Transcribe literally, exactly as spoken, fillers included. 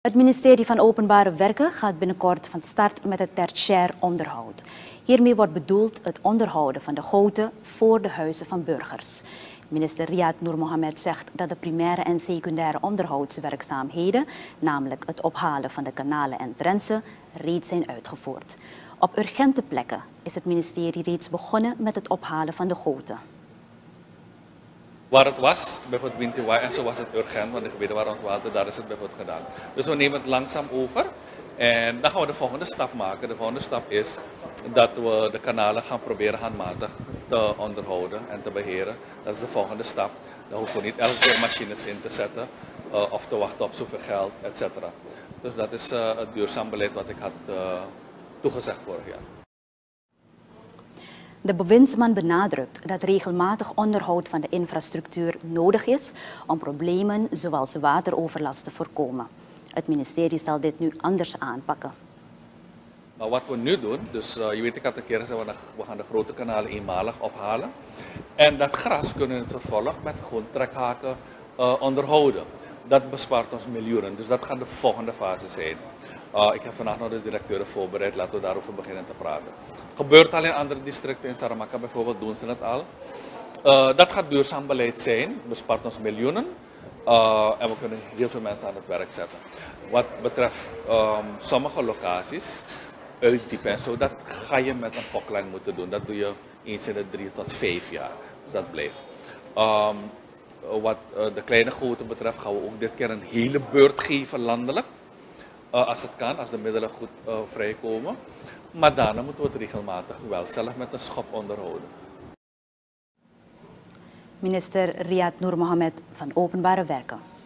Het ministerie van Openbare Werken gaat binnenkort van start met het tertiair onderhoud. Hiermee wordt bedoeld het onderhouden van de goten voor de huizen van burgers. Minister Riyad Noor Mohammed zegt dat de primaire en secundaire onderhoudswerkzaamheden, namelijk het ophalen van de kanalen en trensen, reeds zijn uitgevoerd. Op urgente plekken is het ministerie reeds begonnen met het ophalen van de goten. Waar het was, bijvoorbeeld Wintiwai, en zo was het urgent, want de gebieden waar ontwater, daar is het bijvoorbeeld gedaan. Dus we nemen het langzaam over en dan gaan we de volgende stap maken. De volgende stap is dat we de kanalen gaan proberen handmatig te onderhouden en te beheren. Dat is de volgende stap. Dan hoeven we niet elke keer machines in te zetten uh, of te wachten op zoveel geld, et cetera. Dus dat is uh, het duurzaam beleid wat ik had uh, toegezegd vorig jaar. De bewindsman benadrukt dat regelmatig onderhoud van de infrastructuur nodig is om problemen zoals wateroverlast te voorkomen. Het ministerie zal dit nu anders aanpakken. Maar wat we nu doen, dus uh, je weet ik had een keer gezegd, we gaan de grote kanalen eenmalig ophalen. En dat gras kunnen we in het vervolg met gewoon trekhaken uh, onderhouden. Dat bespaart ons miljoenen, dus dat gaat de volgende fase zijn. Uh, ik heb vandaag nog de directeuren voorbereid, laten we daarover beginnen te praten. Gebeurt al in andere districten, in Saramacca bijvoorbeeld doen ze het al. Uh, dat gaat duurzaam beleid zijn, bespaart ons miljoenen uh, en we kunnen heel veel mensen aan het werk zetten. Wat betreft um, sommige locaties, uitdiepen en zo, dat ga je met een poklijn moeten doen. Dat doe je eens in de drie tot vijf jaar, dus dat blijft. Um, wat uh, de kleine goten betreft gaan we ook dit keer een hele beurt geven landelijk. Uh, als het kan, als de middelen goed uh, vrijkomen. Maar daarna moeten we het regelmatig wel zelf met een schop onderhouden. Minister Riyad Noor Mohammed van Openbare Werken.